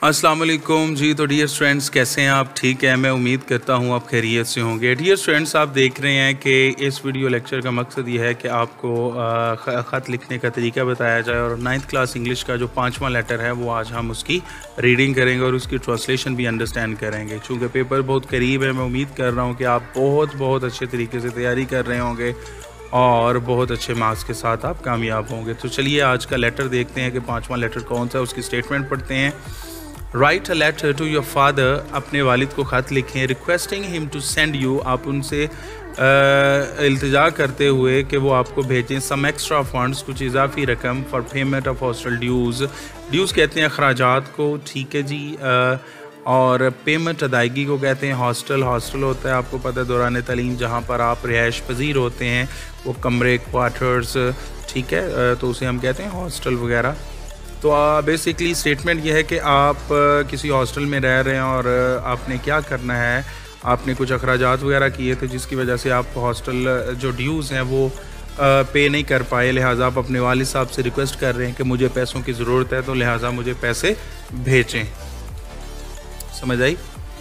अस्सलाम वालेकुम जी। तो डियर स्टूडेंट्स, कैसे हैं आप? ठीक है, मैं उम्मीद करता हूं आप खैरियत से होंगे। डियर स्टूडेंट्स, आप देख रहे हैं कि इस वीडियो लेक्चर का मकसद ये है कि आपको ख़त लिखने का तरीका बताया जाए और 9th क्लास इंग्लिश का जो 5वां लेटर है वो आज हम उसकी रीडिंग करेंगे और उसकी ट्रांसलेशन भी अंडरस्टैंड करेंगे। चूँकि पेपर बहुत करीब है, मैं उम्मीद कर रहा हूँ कि आप बहुत अच्छे तरीके से तैयारी कर रहे होंगे और बहुत अच्छे मार्क्स के साथ आप कामयाब होंगे। तो चलिए आज का लेटर देखते हैं कि 5वां लेटर कौन सा है, उसकी स्टेटमेंट पढ़ते हैं। Write a letter to your father, अपने वालिद को ख़त लिखें। Requesting him to send you, आप उनसे इल्तिजा करते हुए कि वो आपको भेजें सम एक्स्ट्रा फंड्स, कुछ इजाफी रकम for payment of hostel dues. Dues कहते हैं अखराजात को, ठीक है जी। और पेमेंट अदायगी को कहते हैं हॉस्टल। हॉस्टल होता है, आपको पता है, दौरान तालीम जहाँ पर आप रिहाइश पजीर होते हैं, वो कमरे, क्वार्टर्स, ठीक है, तो उसे हम कहते हैं हॉस्टल वगैरह। तो बेसिकली स्टेटमेंट यह है कि आप किसी हॉस्टल में रह रहे हैं और आपने क्या करना है, आपने कुछ अखराजात वगैरह किए थे जिसकी वजह से आप हॉस्टल जो ड्यूज़ हैं वो पे नहीं कर पाए। लिहाजा आप अपने वालिद साहब से रिक्वेस्ट कर रहे हैं कि मुझे पैसों की ज़रूरत है, तो लिहाजा मुझे पैसे भेजें। समझ आई?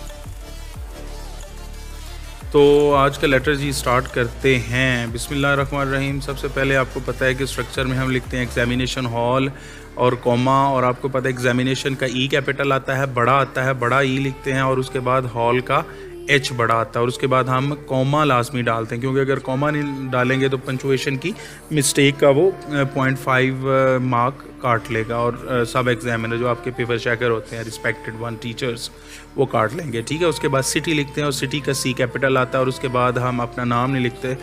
तो आज का लेटर जी स्टार्ट करते हैं। बिस्मिल्लाहिर्रहमानिर्रहीम। सबसे पहले आपको पता है कि स्ट्रक्चर में हम लिखते हैं एग्जामिनेशन हॉल और कॉमा, और आपको पता है एग्जामिनेशन का ई कैपिटल आता है, बड़ा आता है, बड़ा ई लिखते हैं, और उसके बाद हॉल का एच बड़ा आता है, और उसके बाद हम कॉमा लाजमी डालते हैं, क्योंकि अगर कॉमा नहीं डालेंगे तो पंचुएशन की मिस्टेक का वो 0.5 मार्क काट लेगा, और सब एग्जामिनर जो आपके पेपर चेकर होते हैं, रिस्पेक्टेड वन टीचर्स, वो काट लेंगे, ठीक है। उसके बाद सिटी लिखते हैं और सिटी का सी कैपिटल आता है, और उसके बाद हम अपना नाम नहीं लिखते,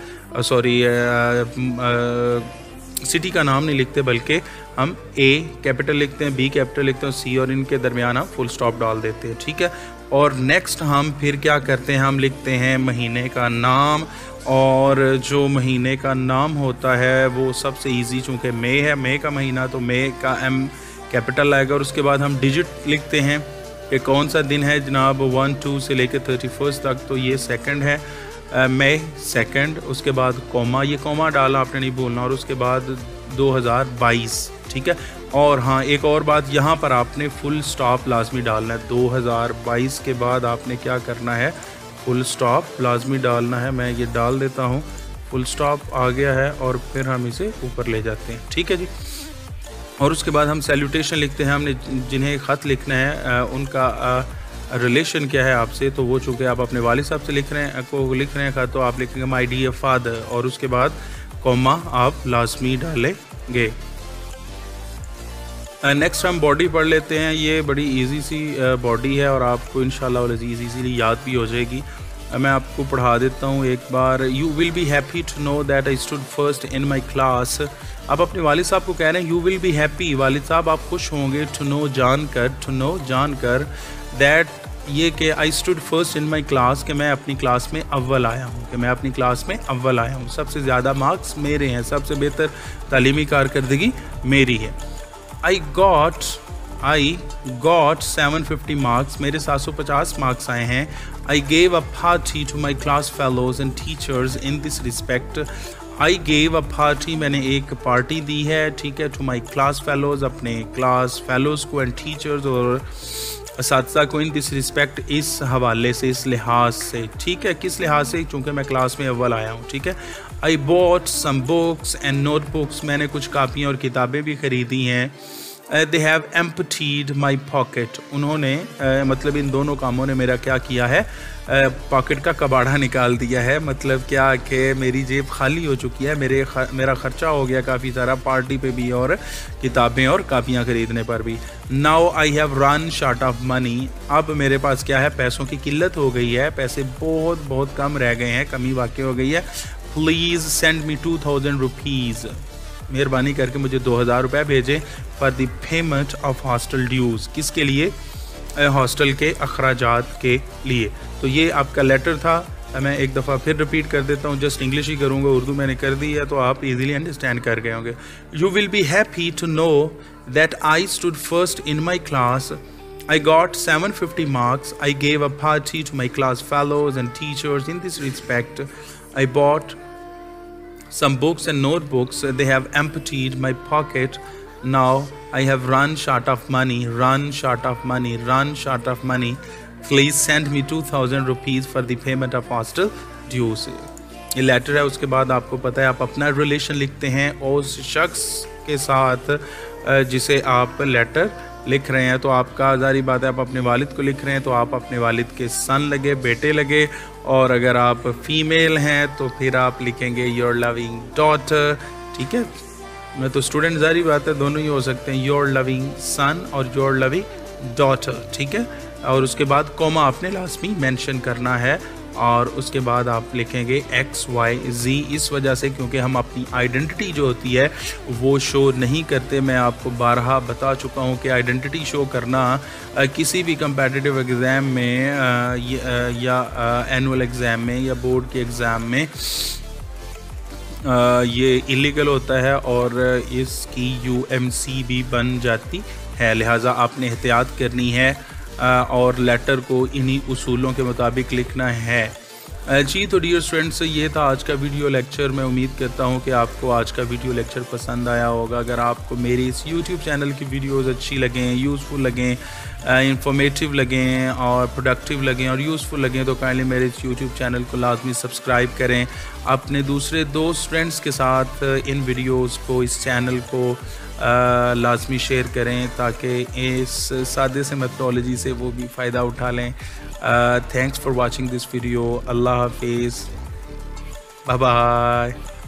सिटी का नाम नहीं लिखते, बल्कि हम ए कैपिटल लिखते हैं, बी कैपिटल लिखते हैं, सी, और इनके दरमियान हम फुल स्टॉप डाल देते हैं, ठीक है। और नेक्स्ट हम फिर क्या करते हैं, हम लिखते हैं महीने का नाम, और जो महीने का नाम होता है वो सबसे इजी, चूँकि मई है, मई का महीना, तो मई का एम कैपिटल आएगा, और उसके बाद हम डिजिट लिखते हैं कि कौन सा दिन है जनाब, 1, 2 से लेकर 31 तक, तो ये सेकंड है, मई सेकंड। उसके बाद कॉमा, ये कॉमा डाला आपने नहीं भूलना, और उसके बाद 2022, ठीक है। और हाँ, एक और बात, यहाँ पर आपने फुल स्टॉप लाजमी डालना है। 2022 के बाद आपने क्या करना है, फुल स्टॉप लाजमी डालना है। मैं ये डाल देता हूँ, फुल स्टॉप आ गया है, और फिर हम इसे ऊपर ले जाते हैं, ठीक है जी। और उसके बाद हम सैल्यूटेशन लिखते हैं। हमने जिन्हें ख़त लिखना है उनका रिलेशन क्या है आपसे, तो वो चूँकि आप अपने वालिद साहब से लिख रहे हैं ख़त, तो आप लिखेंगे माय डियर फादर, और उसके बाद कॉमा आप लाजमी डालेंगे। नेक्स्ट हम बॉडी पढ़ लेते हैं। ये बड़ी इजी सी बॉडी है और आपको इंशाल्लाह अज़ीज़ इजीली याद भी हो जाएगी। मैं आपको पढ़ा देता हूँ एक बार। You will be happy to know that I stood first in my class. आप अपने वालिद साहब को कह रहे हैं यू विल बी हैप्पी, वालिद साहब आप खुश होंगे, टू नो जानकर, दैट ये कि I stood first in my class, कि मैं अपनी क्लास में अव्वल आया हूँ, सबसे ज़्यादा मार्क्स मेरे हैं, सबसे बेहतर तालीमी कारकर्दगी मेरी है। आई गॉट 750 मार्क्स, मेरे 750 मार्क्स आए हैं। I gave a party to my class fellows and teachers in this respect. I gave a party, मैंने एक पार्टी दी है, ठीक है, टू माई क्लास फेलोज, अपने क्लास फेलोज को, एंड टीचर्स, और असातिज़ा को, इन दिस रिस्पेक्ट, इस हवाले से, इस लिहाज से, ठीक है। किस लिहाज से? चूँकि मैं क्लास में अव्वल आया हूँ, ठीक है। I bought some books and notebooks, मैंने कुछ कापियाँ और किताबें भी ख़रीदी हैं। दे हैव एम्पटीड माई पॉकेट, उन्होंने मतलब इन दोनों कामों ने मेरा क्या किया है, पॉकेट का कबाड़ा निकाल दिया है। मतलब क्या कि मेरी जेब खाली हो चुकी है, मेरा ख़र्चा हो गया काफ़ी सारा, पार्टी पे भी और किताबें और कापियाँ ख़रीदने पर भी। Now I have run short of money, अब मेरे पास क्या है, पैसों की किल्लत हो गई है, पैसे बहुत कम रह गए हैं, कमी वाक़ई हो गई है। प्लीज़ सेंड मी 2000 रुपीज़, मेहरबानी करके मुझे 2000 रुपये भेजें, for the payment of hostel dues, किसके लिए, हॉस्टल के अखराजात के लिए। तो ये आपका लेटर था। मैं एक दफ़ा फिर रिपीट कर देता हूँ, जस्ट इंग्लिश ही करूँगा, उर्दू मैंने कर दी है, तो आप इजीली अंडरस्टैंड कर गए होंगे। You will be happy to know that I stood first in my class, I got 750 marks, I gave a party to my class fellows and teachers in this respect, I bought some books and notebooks, they have emptied my pocket, Now I have run short of money, run short of money, run short of money. Please send me 2000 rupees for the payment of hostel dues. ये letter है। उसके बाद आपको पता है आप अपना relation लिखते हैं उस शख्स के साथ जिसे आप लेटर लिख रहे हैं। तो आपका ज़ाहिर बात है आप अपने वालिद को लिख रहे हैं तो आप अपने वालिद के सन लगे, बेटे लगे। और अगर आप फीमेल हैं तो फिर आप लिखेंगे योर लविंग डॉटर। ठीक है, मैं तो स्टूडेंट ज़ाहिर बात है दोनों ही हो सकते हैं, योर लविंग सन और योर लविंग डॉटर। ठीक है, और उसके बाद कोमा आपने लाजमी मेंशन करना है। और उसके बाद आप लिखेंगे XYZ, इस वजह से क्योंकि हम अपनी आइडेंटिटी जो होती है वो शो नहीं करते। मैं आपको बारहा बता चुका हूँ कि आइडेंटिटी शो करना किसी भी कंपेटिटिव एग्ज़ाम में या एनुअल एग्ज़ाम में या बोर्ड के एग्ज़ाम में ये इलीगल होता है और इसकी UMC भी बन जाती है। लिहाजा आपने एहतियात करनी है और लेटर को इन्हीं उसूलों के मुताबिक लिखना है। जी तो डियर स्टूडेंट्स, ये था आज का वीडियो लेक्चर। मैं उम्मीद करता हूँ कि आपको आज का वीडियो लेक्चर पसंद आया होगा। अगर आपको मेरी इस YouTube चैनल की वीडियोस अच्छी लगें, यूज़फुल लगें, इंफॉर्मेटिव लगें और प्रोडक्टिव लगें और यूज़फुल लगें तो काइंडली मेरे इस YouTube चैनल को लाजमी सब्सक्राइब करें। अपने दूसरे दोस्त फ्रेंड्स के साथ इन वीडियोस को, इस चैनल को लाजमी शेयर करें ताकि इस सादे से मेथोडोलॉजी से वो भी फ़ायदा उठा लें। Thanks for watching this video. Allah हाफिज़, बाय बाय।